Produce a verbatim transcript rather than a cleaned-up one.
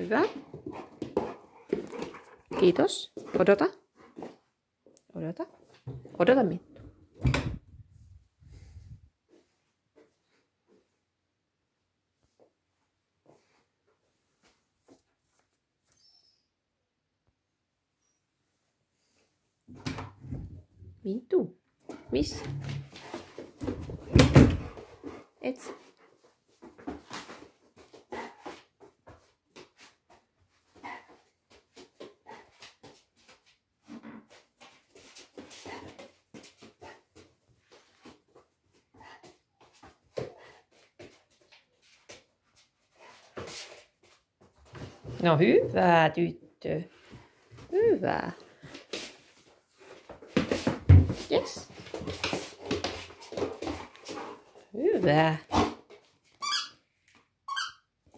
Hyvä. Kiitos. Odota. Odota. Odota, Minttu. Minttu. Missä? Etsi. No hyvä tyttö. Hyvä. Yes. Hyvä.